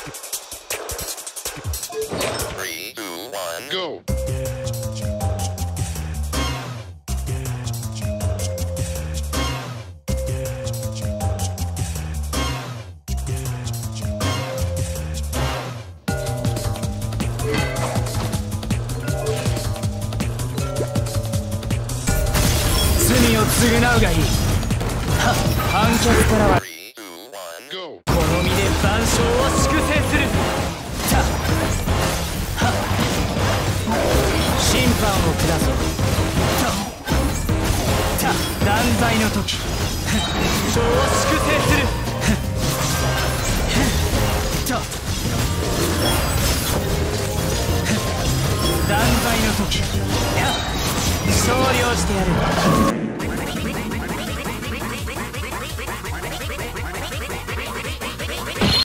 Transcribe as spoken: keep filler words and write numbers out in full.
Three, two, one, go. 罪を償うがいい。は判決からは Three, two, one, go. この身で万象を粛清する。たは審判を下そう。たた断罪の時情を粛清する。た断罪の時勝利をしてやる。